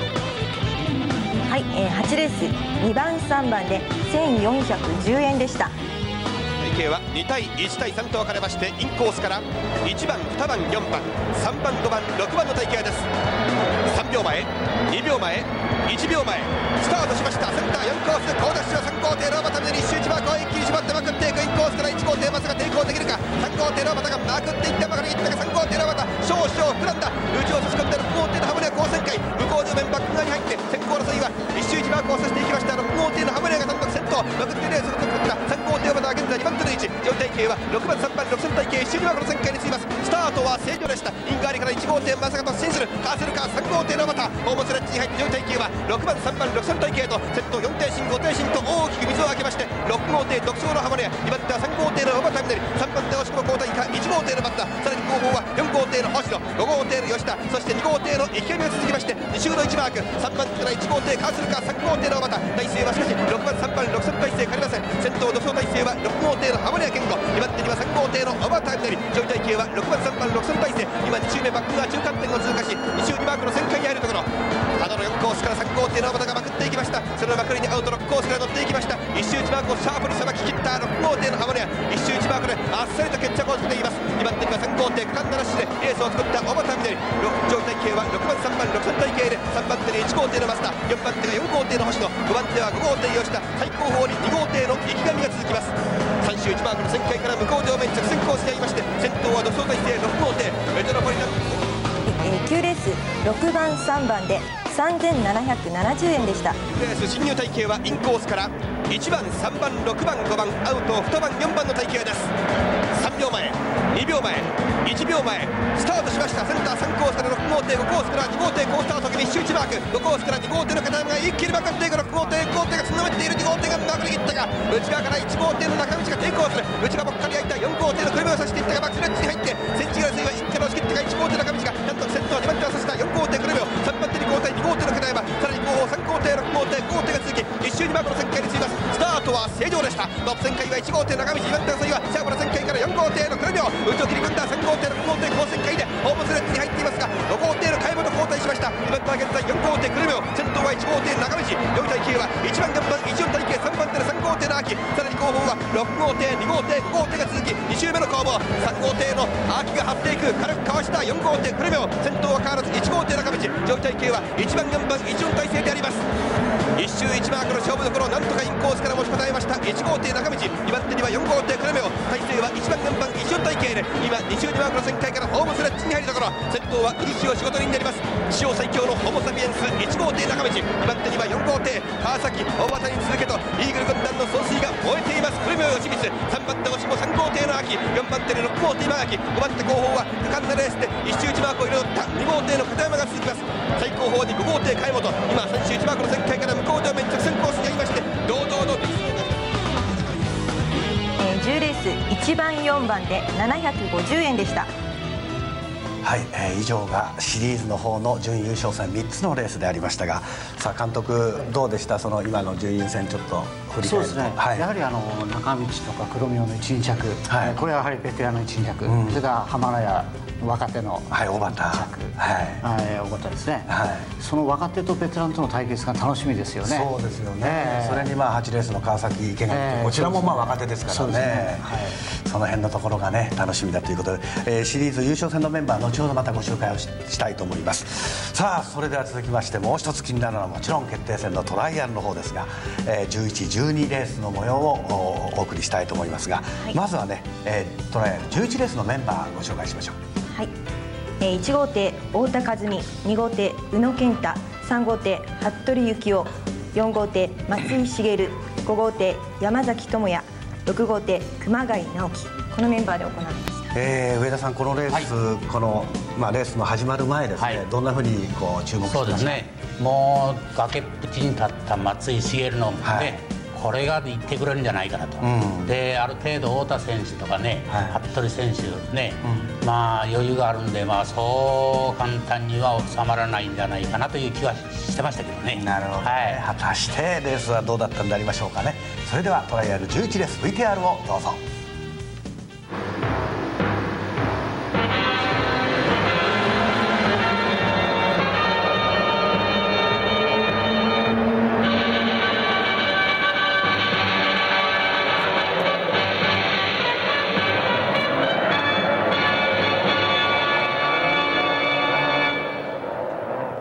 はい、えー、はちレースにばん、さんばんでせんよんひゃくじゅうえんでした。 形はにたいいちたいさんと分かれまして、インコースからいちばん、にばん、よんばん、さんばん、ごばん、ろくばんの体型です。さんびょうまえ、にびょうまえ、いちびょうまえ、スタートしました。センターよんコース好ダッシュはさん号艇のまたいっ周いちマークを一気に絞ってまくっていく。インコースからいち号艇まさか抵抗できるか。さん号艇のまたがまくっていってまくりいったか。さん号艇のまた少々膨らんだ内を差し込んでろく号艇のハムレは好旋回。向こう上面バック側に入って先行争いはいっ周いちマークをさせていきました。ろく号艇のハムレが単独先頭まくってレースを取ったさん号艇はまた現在にばん手の位置。上体系はろくばん、さんばん、ろくせん体系いっ周にマークの旋回につきます。スタートは正常でした。イン側からいち号艇まさか突進するかわせるか。さん号艇のまたホームスレッジに入って上体系はろくばん、さんばん、ろくせん体系と先頭よん艇進ご艇進と大きく水を開けまして、ろく号艇独走のハモネア、にばん手はさん号艇の馬場タイムネリ、さんばん手は惜しくも交代かいち号艇のバッター、さらに後方はよん号艇の星野、ご号艇の吉田、そしてに号艇の池上が続きまして、に周のいちマーク、さんばん手からいち号艇かわするか。さん号艇の馬場体勢はしかしろくばん、さんばん、ろくせん体勢変わりません。先頭独走体勢はろく号艇のハモネア健吾、にばん手にはさん号艇の馬場タイムネリ、上位体系はろくばん、さんばん、ろくせん体勢。今に周目バックが中間点を通過しに周にマークの旋回に入るところ、ただのよんコースからさん号艇の馬場がまくっていきました。そのまくりにアウトろくコースから乗っていきました。いっ周いちマークをシャープにさばききったろく号艇のハモネア、いっ周いちマークであっさりと決着をつけています。にばん手にはさん号艇区間ならしでレースを作った馬場タイムネリ、上位体系はろくばん、さんばん、ろくせん体系でさんばん手にいち号艇のマスター、よんばん手がよん号艇の星野、ごばん手はご号艇吉田、最後方にに号艇の池上が続きます。さん周いちマークの旋回から向こう上面直線コースにありまして、先頭は独走体制ろく号艇メトロポリタン、 えー、きゅうレースろくばん、さんばんでさんぜんななひゃくななじゅうえんでした。 レース進入体系はインコースからいちばん、さんばん、ろくばん、ごばん、アウトにばん、よんばんの体系です。さんびょうまえ、にびょうまえ、いちびょうまえ、スタートしました。センターさんコースからろく号艇、ごコースからに号艇、好スタート決めいっ周いちマーク、ごコースからに号艇の片山が一気にまくっていく。ろく号艇、ご号艇がつなめている。に号艇がまくりきったが内側からいち号艇の中道が抵抗する。内側ばっかり開いたよん号艇の車を差していったがバックスレッジに入ってセンチグラスには一気の押し切ってがいち号艇の中道がなんと先頭にばん手を差したよん号艇車をさんばん手に交代に号艇の片山、さらに後方さん号艇、ろく号艇、ご号艇が続きいっ周にマークの旋回につきます。スタートは正常でした。トップ旋回はいち号艇の中道、にばん手の争いはシャープな旋回からよん号艇の車を内を切り込んださん号艇、ろく号艇、好旋回でホームスレッジに入っていますがご号艇の買い物交代しました。にばん手は現在よん号艇車を、先頭はいち号艇中道、よん体系はいちばん、よんばん、いちよん体系、さんばん手のさん号艇の秋、さらに後方はろく号艇、に号艇、ご号艇が続きに周目の攻防、さん号艇の秋が張っていく。軽くかわしたよん号艇車を、先頭は変わらずいち号艇中道、上位体系はいちばん、よんばん、いちよん体制であります。いっ周いちマークの勝負どころ、なんとかインコースから持ちこたえました。いち号艇中道、にばん手にはよん号艇車を、体勢はいちばん、よんばん、いちよん体系で今に周にマークの旋回からホームスレッジに入るところ、先頭は西尾仕事人になります。史上最強のホモサピエンスいち号艇中道、にばん手にはよん号艇川崎、大畑に続けとイーグル軍団の総帥が燃えています。車を吉光、さんばん手押しもさん号艇の秋、よんばん手でろく号艇今秋、ごばん手後方は不完なレースでいっ周いちマークを彩ったに号艇の片山が続きます。最後方にご号艇貝本、今さん周いちマークの旋回から向こう上面直線コースにありまして堂々のえー、じゅうレースいちばん、よんばんでななひゃくごじゅうえんでした。 はい、えー、以上がシリーズの方の準優勝戦みっつのレースでありましたが、さあ監督どうでした、その今の準優戦ちょっと振り返ると。 そうですね、 はい、 やはりあの中道とか黒宮のいち、に着、はい、これはやはりベテランのいち、に着、うん、それから浜名や若手のはい、小畑、はい、 小畑ですね、 はい、 その若手とベテランとの対決が楽しみですよね。 そうですよね、えー、それにまあはちレースの川崎池上、えー、こちらもまあ若手ですからね、ね、はい、その辺のところがね楽しみだということで、えー、シリーズ優勝戦のメンバー後ほどまたご紹介を し, したいと思います。さあそれでは続きましてもう一つ気になるのはもちろん決定戦のトライアルの方ですが、えー、じゅういち、じゅうにレースの模様を お, お送りしたいと思いますが、はい、まずはね、えー、トライアルじゅういちレースのメンバーご紹介しましょう。 はい、えー、いち号艇太田和美、に号艇宇野健太、さん号艇服部幸男、よん号艇松井茂、ご号艇山崎智也、ろく号艇熊谷直樹、このメンバーで行われました。 えー、上田さん、このレース、はい、この、まあ、レースの始まる前ですね、はい、どんなふうにこう注目してましたか。 そうですね、もう崖っぷちに立った松井茂ので、はい、これがいってくれるんじゃないかなと、うん、である程度太田選手とかね、はい、服部選手ね、うん、まあ余裕があるんで、まあ、そう簡単には収まらないんじゃないかなという気はしてましたけどね。 なるほど、ね、はい、果たしてレースはどうだったんでありましょうかね。それではトライアルじゅういちレース ブイティーアール をどうぞ。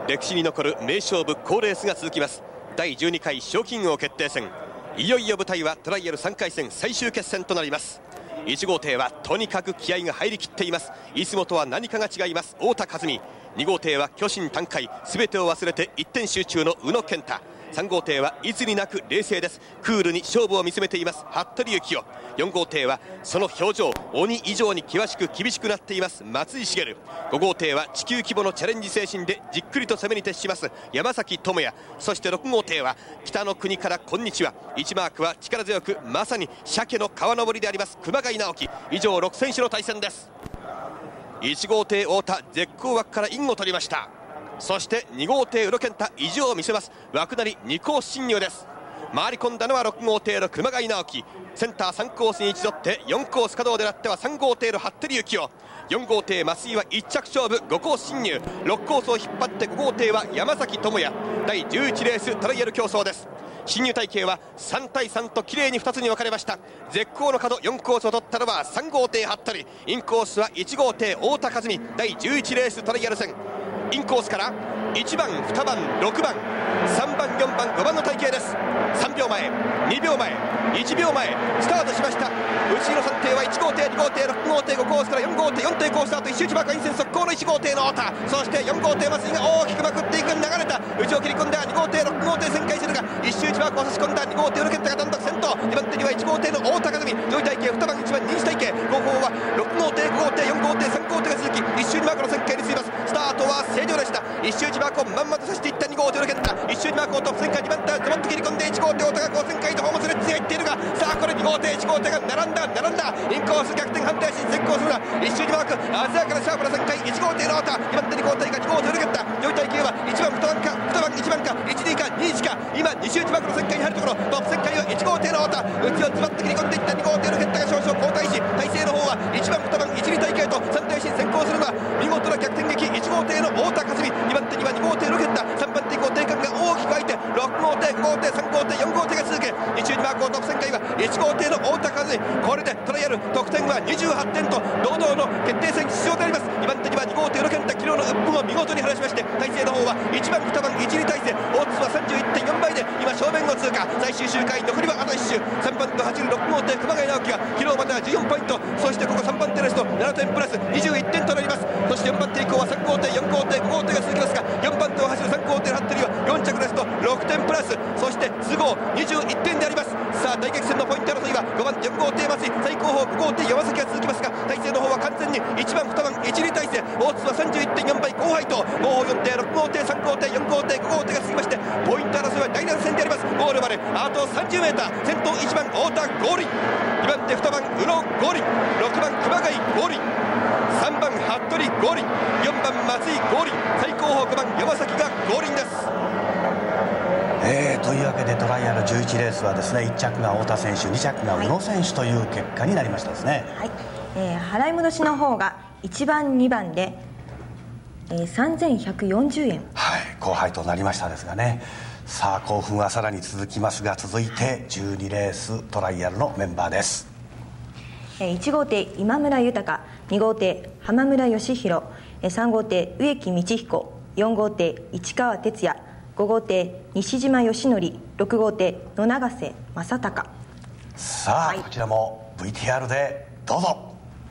歴史に残る名勝負好レースが続きます。だいじゅうにかい賞金王決定戦、いよいよ舞台はトライアルさんかい戦最終決戦となります。いち号艇はとにかく気合が入りきっています。いつもとは何かが違います太田和美。に号艇は巨神短海、全てを忘れて一点集中の宇野健太。さん号艇はいつになく冷静です。クールに勝負を見つめています服部幸男。よん号艇はその表情鬼以上に険しく厳しくなっています松井茂。ご号艇は地球規模のチャレンジ精神でじっくりと攻めに徹します山崎智也。そしてろく号艇は北の国からこんにちは、いちマークは力強くまさに鮭の川登りであります熊谷直樹。以上ろく選手の対戦です。いち号艇太田絶好枠からインを取りました。そしてに号艇宇野健太意地を見せます。枠なりにコース進入です。回り込んだのはろく号艇の熊谷直樹。センターさんコースに位置取ってよんコース角を狙ってはさん号艇の服部幸男。よん号艇増井はいっ着勝負ごコース進入。ろくコースを引っ張ってご号艇は山崎智也。だいじゅういちレーストライアル競争です。進入体系はさんたいさんときれいにふたつに分かれました。絶好の角よんコースを取ったのはさん号艇服部。インコースはいち号艇太田和美。だいじゅういちレーストライアル戦、インコースからいちばんにばんろくばんさんばんよんばんごばんの体系です。さんびょうまえにびょうまえいちびょうまえスタートしました。内野さん艇はいち号艇に号艇ろく号艇ごコースからよん号艇よん艇コースタート、一周一マークインセン速攻のいち号艇の太田。そしてよん号艇松井が大きくまくっていく、流れた内を切り込んだに号艇ろく号艇旋回するが一周一マークを差し込んだに号艇宇野健太が単独先頭。にばん手にはいち号艇の太田和美。上位体系にばんいちばん人気体系、後方はろく号艇ご号艇よん号艇さん号艇が続き一周二マークの旋回に進みます。スタートは正常でした。一周一マークをまんまとさせていったに号艇宇野健太。一周二マークをトップ旋回にばん手ズボッと切り込んでいち号艇太田がこう旋回とホームスレッジがいっているが、さあこれに号艇いち号艇が並んだ並んだインコース逆転反対し先行するが一周にマーク鮮やかなシャープな旋回いち号艇の太田。にばん手に号艇がに号艇宇野健太。上位体系はいちばんにばんかにばんいちばんかいちにかにいちか、今に周いちマークの旋回に入るところ、トップ旋回はいち号艇の太田。内をズバッと切り込んでいったに号艇宇野健太が少々後退し、体勢の方はいちばんにばんいちに体系とさん艇進先行するのは見事な逆転劇いち号艇の太田和美。にばん手にはに号艇宇野健太。さんばん手以降艇間が大きく空いてろく号艇ご号艇さん号艇よん号艇が続く。に周にマークをトップ旋回はいち号艇の太田和美。これでトライアル得点はにじゅうはってんと堂々の決定戦出場であります。にばん手にはに号艇宇野健太、昨日の鬱憤を見事に晴らしまして、体勢の方はいちばんにばんいちに体勢、オッズは さんじゅういってんよん 倍で今正面を通過。最終周回残りはあといっ周。さんばんと走るろく号艇熊谷直樹が昨日まではじゅうよんポイント、そしてここさんばん手ですとななてんプラスにじゅういってんとなります。そしてよんばん手以降はさん号艇よん号艇ご号艇が続きますが、よんばん手を走るさん号艇の服部はよん着ですとろくてんプラス、そして都合にじゅういってんであります。さあ大激戦のポイント争いはごばんよん号艇松井、最高峰ご号艇山崎が続きますが、体勢の方は完全にいちばんにばんいちに体勢、オッズは さんじゅういってんよん 倍後輩と後方よん艇ろく号艇さん号艇よん号艇ご号艇が続きまして、ポイント争いは大乱戦であります。ゴールまであと さんじゅうメーター、先頭いちばん太田ゴールイン、にばん手にばん宇野ゴールイン、ろくばん熊谷ゴールイン、さんばん服部ゴールイン、よんばん松井ゴールイン、最高峰ごばん山崎がゴールインです。 えー、というわけでトライアルじゅういちレースはですね、いっ着が太田選手、に着が宇野選手という結果になりましたですね。 はい、えー、払い戻しの方がいちばんにばんで、えー、さんぜんひゃくよんじゅうえん、 はい、後輩となりましたですがね。さあ興奮はさらに続きますが、続いてじゅうにレーストライアルのメンバーです。 えー、いち号艇今村豊、に号艇浜村義弘、えー、さん号艇植木道彦、よん号艇市川哲也、ご号艇西島義則、ろく号艇野永瀬正隆。 さあ、はい、こちらも ブイティーアール でどうぞ。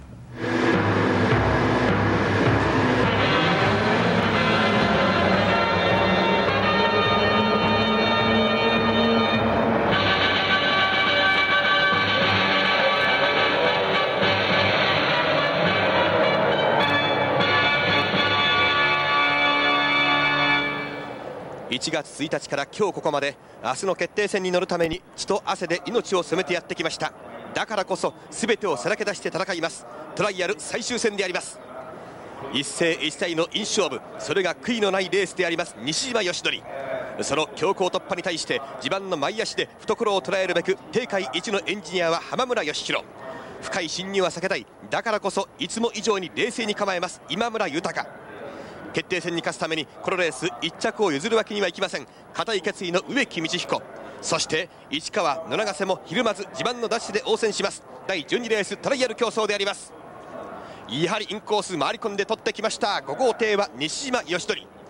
いちがつついたちから今日ここまで明日の決定戦に乗るために血と汗で命を攻めてやってきました。だからこそ全てをさらけ出して戦いますトライアル最終戦であります。一世一代の印勝負、それが悔いのないレースであります西島義則。その強行突破に対して地盤の前足で懐を捉えるべく定海一のエンジニアは浜村義弘。深い侵入は避けたい、だからこそいつも以上に冷静に構えます今村豊。決定戦に勝つためにこのレースいっ着を譲るわけにはいきません。固い決意の植木道彦、そして市川野永瀬もひるまず自慢のダッシュで応戦しますだいじゅうにレーストライアル競争であります。やはりインコース回り込んで取ってきました。ご号艇は西島義則。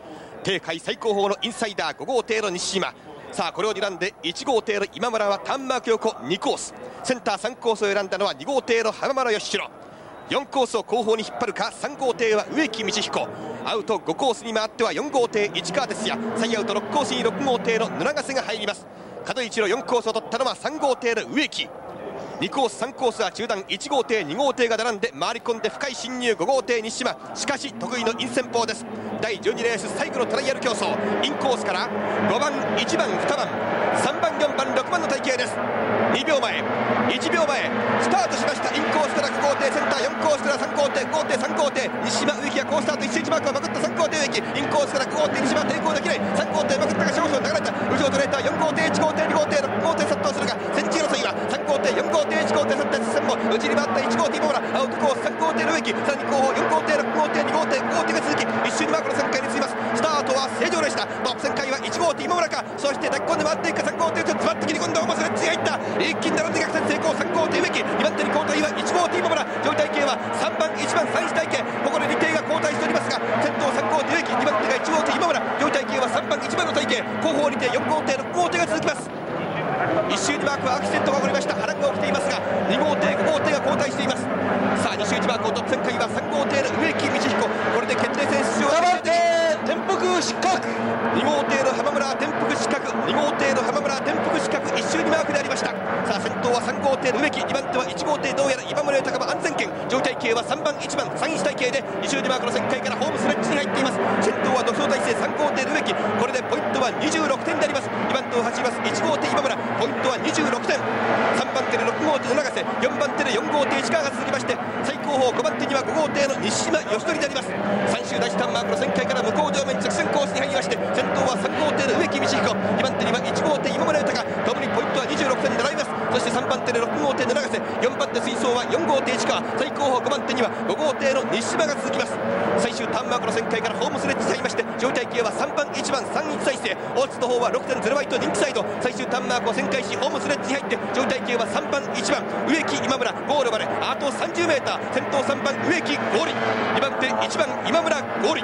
定海最高峰のインサイダーご号艇の西島、さあこれを睨んでいち号艇の今村はターンマーク横にコース、センターさんコースを選んだのはに号艇の浜村義弘、よんコースを後方に引っ張るか、さん号艇は植木道彦、アウトごコースに回ってはよん号艇市川哲也、さんアウトろくコースにろく号艇の野永瀬が入ります。角一のよんコースを取ったのはさん号艇の植木、にコースさんコースは中段、いち号艇に号艇が並んで回り込んで深い侵入ご号艇西島、しかし得意のイン戦法です。だいじゅうにレース最後のトライアル競争、インコースからごばん、いちばん、にばん、さんばん、よんばん、ろくばんの体型です。にびょうまえ、いちびょうまえスタートしました。インコースからご号艇センター、よんコースからさん号艇、ご号艇さん号艇西島植木が好スタート、いちセンチマークをまくったさん号艇植木、インコースからご号艇西島抵抗できない、さん号艇まくったが少々流れた、後ろトレーターよん号艇いち号艇に号艇ろく号艇殺到するが、戦地争いはさん号艇よん号艇いち号艇さん艇接戦も内に回ったいち号艇今村、アウトコースさん号艇の植木、さらに後方よん号艇ろく号艇に号艇ご号艇が続き、一周にマークのさんかいに進みます。スタートは正常でした。トップ旋回はいち号艇今村か、そして抱き込んで回っていくか、さん号艇ちょっと詰まって切り込んだオモスレッチがいった、一気に並んで逆転成功、さん号艇植木、にばん手に交代はいち号艇今村、上位体系はさんばん、いちばん、さんいち体系、ここでに艇が交代しておりますが、先頭さん号艇植木、にばん手がいち号艇今村、上位体系はさんばん、いちばんの体系、後方に艇よん号艇ろく号艇が続きます。一周にマークはアクシデントが起こりました。波乱が起きていますが、に号艇ご号艇が交代しています。さあに周にマークをトップ旋回はさん号艇の植木道彦、これで決定戦出場が決定。転覆失格、に号艇の浜村転覆失格、に号艇の浜村転覆失格、一周にマークでありました。さあ先頭はさん号艇の植木、にばん手はいち号艇どうやら今村豊は安全圏、上位体系はさんばん、いちばん、さんいち体系でに周にマークの旋回からホームスレッチに入っています。先頭は独走体制さん号艇の植木、これでポイントはにじゅうろくてんであります。にばん手を走りますいち号艇今村、ポイントはにじゅうろくてん、さんばん手でろく号艇の永瀬、よんばん手でよん号艇市川が続きまして、最後方ごばん手にはご号艇の西島義則であります。さん周第一ターンマークの旋回から向こう上面直線コースに入りまして、先頭はさん号艇の植木道彦、にばん手にはいち号艇今村豊、ともにポイントはにじゅうろくてんで並びます。そしてさんばん手でろく号艇の永瀬、よんばん手水槽はよん号艇市川、最後方ごばん手にはご号艇の西島が続きます。最終ターンマークの旋回からホームスレッチに入りまして、上位体系はさんばん、いちばん、さんいち体制、オッズの方は ろくてんゼロ 倍と人気サイド、最終ターンマークを旋回しホームスレッチに入って、上位体系はさんばん、いちばん、植木今村、ゴールまであと さんじゅうメーター、先頭さんばん植木ゴール、にばん手いちばん今村ゴール、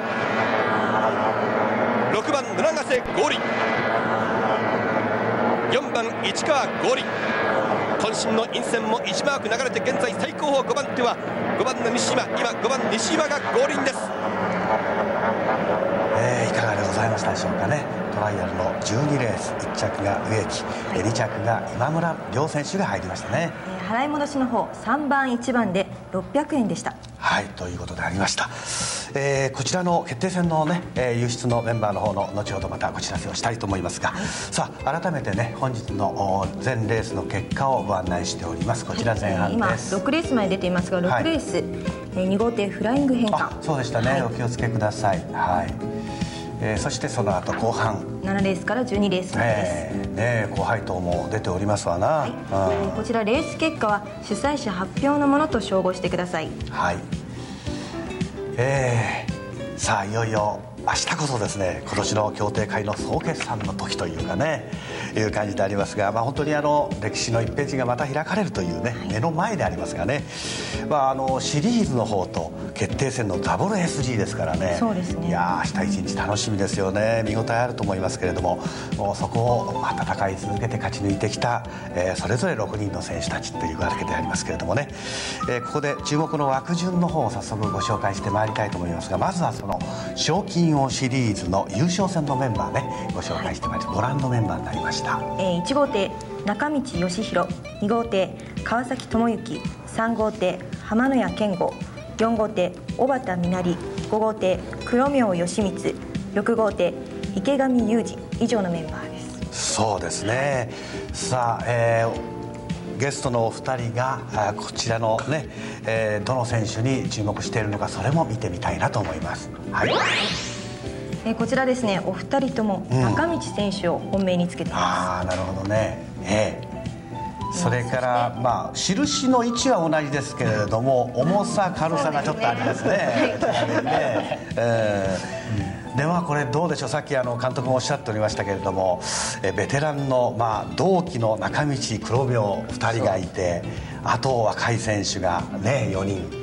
ろくばん野永瀬ゴール、よんばん市川ゴール、渾身のインセンもいちマーク流れて、現在最高峰ごばん手はごばんの西島、今ごばん西島がゴールインです。 えー、いかがでございましたでしょうかね。トライアルのじゅうにレース、いっ着が植木、はい、に着が今村両選手が入りましたね。 えー、払い戻しの方さんばんいちばんでろっぴゃくえんでした。 はい、ということでありました。えー、こちらの決定戦のね、えー、輸出のメンバーの方の後ほどまたご知らせをしたいと思いますが、はい、さあ改めてね本日の全レースの結果をご案内しております。こちら前半です。 はい、今ろくレースまで出ていますが、ろくレース、はい、えー、に号艇フライング変換、 そうでしたね、はい、お気をつけください。はい、えー、そしてその後後半ななレースからじゅうにレースまでです。 えー、ね、後輩等も出ておりますわな。はい、 えー、こちらレース結果は主催者発表のものと照合してください。 はい、えー、さあいよいよ明日こそですね、今年の競艇会の総決算の時というかね、いう感じでありますが、まあ、本当にあの歴史のいちページがまた開かれるというね、はい、目の前でありますがね、まあ、あのシリーズの方と決定戦の ダブルエスジー ですからね。 そうですね、 いや明日一日楽しみですよね。見応えあると思いますけれども、もうそこを戦い続けて勝ち抜いてきた、えー、それぞれろくにんの選手たちというわけでありますけれどもね、えー、ここで注目の枠順の方を早速ご紹介してまいりたいと思いますが、まずはその賞金王シリーズの優勝戦のメンバーね、ご紹介してまいります。ご覧のメンバーになりました。 えー、いち号艇中道義弘、に号艇川崎智之、さん号艇浜野谷健吾、よん号艇小畑実成、ご号艇黒明義光、ろく号艇池上裕二、以上のメンバーです。 そうですね。さあ、えー、ゲストのお二人がこちらのね、えー、どの選手に注目しているのか、それも見てみたいなと思います。はい、 えー、こちらですね、お二人とも中道選手を本命につけています。うん、 ああ、なるほどね。えーそれから、まあ、印の位置は同じですけれども、重さ軽さがちょっとありますね。ではこれどうでしょう。さっきあの監督もおっしゃっておりましたけれども、えベテランの、まあ、同期の中道黒明ふたりがいて、あと若い選手がねよにん、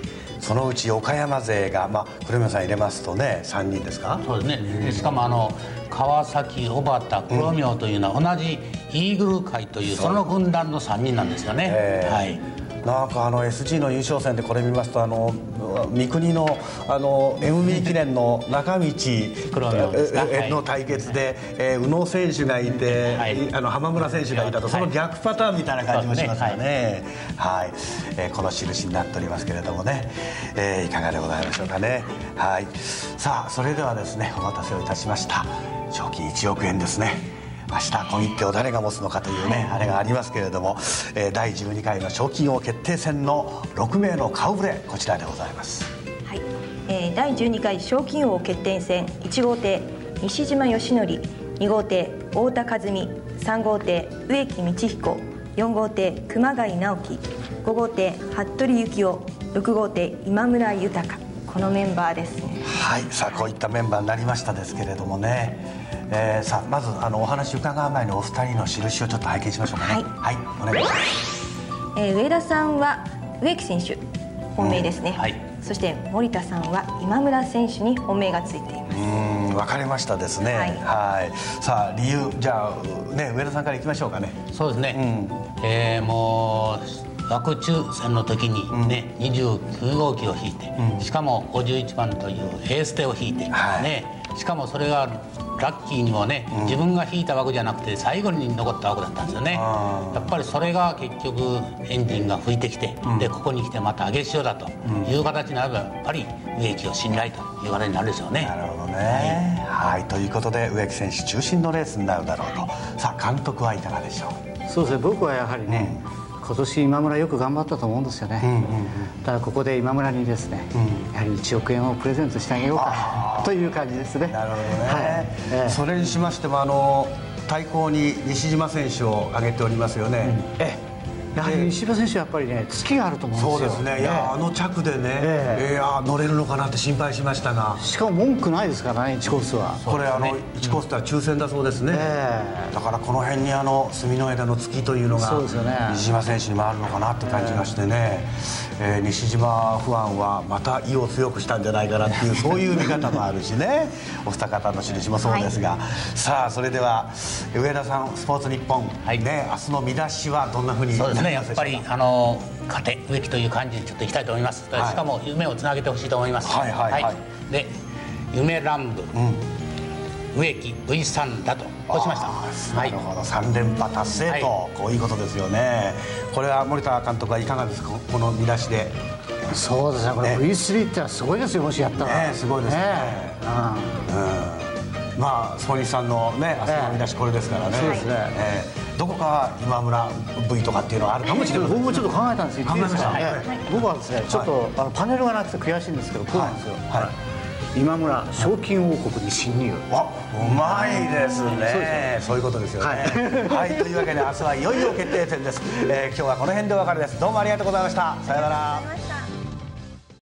そのうち岡山勢が、まあ、黒宮さん入れますとねさんにんですか。 そうですね。でしかもあの川崎、小畑、黒宮というのは同じイーグル会というその軍団のさんにんなんですよね。はい。 なんかあの エスジー の優勝戦でこれ見ますとあの三国のあの エムビー 記念の中道の対決で、えー、宇野選手がいて、はい、あの浜村選手がいたと、その逆パターンみたいな感じもしますよね。はい、はい、えー、この印になっておりますけれどもね、えー、いかがでございましょうかね。はい、さあそれではですねお待たせをいたしました。賞金いちおくえんですね。明日小切手を誰が持つのかというね、あれがありますけれども、えー、だいじゅうにかいの賞金王決定戦のろくめいの顔ぶれ、こちらでございます。 はい、えー、だいじゅうにかい賞金王決定戦いち号艇西島義則、に号艇太田和美、さん号艇植木道彦、よん号艇熊谷直樹、ご号艇服部幸男、ろく号艇今村豊、このメンバーですね。 はい、さあこういったメンバーになりましたですけれどもね、えー、さあまずあのお話伺う前にお二人の印をちょっと拝見しましょうかね。はい、はい、お願いします。 えー、上田さんは植木選手本命ですね、うん、はい、そして森田さんは今村選手に本命がついています。 うん、分かりましたですね。はい、はい、さあ理由、じゃあね上田さんからいきましょうかね。 そうですね、うん、えー、もう枠抽選の時にね、うん、にじゅうきゅう号機を引いて、うん、しかもごじゅういちばんというエース手を引いて、はい、ね、しかもそれがラッキーにもね、うん、自分が引いた枠じゃなくて最後に残った枠だったんですよね。やっぱりそれが結局エンジンが吹いてきて、うん、でここに来てまた上げ潮だという形になればやっぱり植木を信頼という形になるでしょうね。 なるほどね、はい、はい、ということで植木選手中心のレースになるだろうと。さあ監督はいかがでしょう。 そうですね、僕はやはりね、うん、今年今村よく頑張ったと思うんですよね。うんうんうん、だからここで今村にですね、うん、やはりいちおくえんをプレゼントしてあげようかという感じですね。 なるほどね、はい、えー、それにしましてもあの対抗に西島選手を挙げておりますよね。うん、ええ、 やはり西島選手はやっぱりね突きがあると思うんですよ。 そうですね、いや、えー、あの着でね、えー、えー、乗れるのかなって心配しましたが、 しかも文句ないですからね、いちコースは。 これ、ね、あのいちコースっては抽選だそうですね。えー、だからこの辺にあの住の枝の突きというのが西島選手にもあるのかなって感じがしてね、えー、西島ファンはまた意を強くしたんじゃないかなっていうそういう見方もあるしねお二方の印もそうですが、はい、さあそれでは上田さん、スポーツニッポン、はい、ね、明日の見出しはどんなふうになりますでしょうか。 そうですね、やっぱりあの勝て植木という感じでちょっといきたいと思います。はい、しかも夢をつなげてほしいと思います。はいはいはい、はい、で夢乱舞、うん、植木 ブイスリー だとこうしました。 なるほど、さんれんぱ達成と、はい、こういうことですよね。これは森田監督はいかがですか、この見出しで。 そうですね、これ ブイスリー ってのはすごいですよ、もしやったら。 ね、すごいですね。ね、うん、まあスポニチさんのね、明日の見出しこれですからね。そうですね。えー、どこか今村 ブイ とかっていうのはあるかもしれない。 僕もちょっと考えたんですけど、考えました。僕はですね、ちょっとあのパネルがなくて悔しいんですけど、こうなんですよ。はい。今村賞金王国に侵入。 あ、うまいですね。そういうことですよね。はい、というわけで明日はいよいよ決定戦です。えー、今日はこの辺でお別れです。どうもありがとうございました。さよなら。